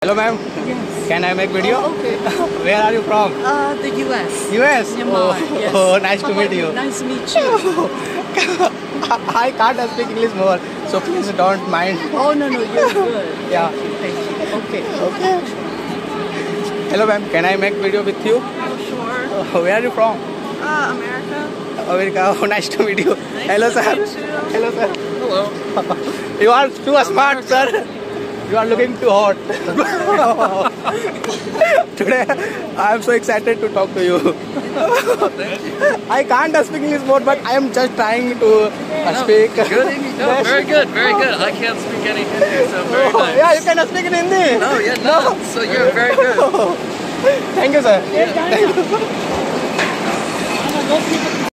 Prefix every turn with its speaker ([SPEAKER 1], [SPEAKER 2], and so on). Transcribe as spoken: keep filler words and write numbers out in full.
[SPEAKER 1] Hello ma'am,
[SPEAKER 2] Yes.
[SPEAKER 1] can I make video?
[SPEAKER 2] Oh, okay.
[SPEAKER 1] Where are you from?
[SPEAKER 2] Uh, the U S.
[SPEAKER 1] U S?
[SPEAKER 2] Myanmar,
[SPEAKER 1] Oh,
[SPEAKER 2] yes.
[SPEAKER 1] oh, nice
[SPEAKER 2] How
[SPEAKER 1] to
[SPEAKER 2] about
[SPEAKER 1] meet you.
[SPEAKER 2] Nice to meet you.
[SPEAKER 1] I can't speak English more, so please don't mind.
[SPEAKER 2] Oh, no, no, you're good.
[SPEAKER 1] Yeah.
[SPEAKER 2] Thank you, thank you. Okay.
[SPEAKER 1] Okay. Hello ma'am, can I make video with you?
[SPEAKER 2] Oh, sure.
[SPEAKER 1] Oh, where are you from?
[SPEAKER 2] Uh, America.
[SPEAKER 1] America. Oh, nice to meet you.
[SPEAKER 2] Nice
[SPEAKER 1] Hello
[SPEAKER 2] to
[SPEAKER 1] sir.
[SPEAKER 2] meet you.
[SPEAKER 1] Hello sir.
[SPEAKER 2] Hello.
[SPEAKER 1] You are too smart sir. You are looking too hot. Today I am so excited to talk to you. I can't speak English more, but I am just trying to uh,
[SPEAKER 3] No,
[SPEAKER 1] speak.
[SPEAKER 3] good English. No,
[SPEAKER 1] Yes.
[SPEAKER 3] very good, very good. I can't speak any Hindi, so very
[SPEAKER 1] Oh,
[SPEAKER 3] nice.
[SPEAKER 1] yeah, you can speak in Hindi.
[SPEAKER 3] No, yeah, no. So you're very good.
[SPEAKER 1] Thank you, sir.
[SPEAKER 3] Yeah.
[SPEAKER 1] Thank you.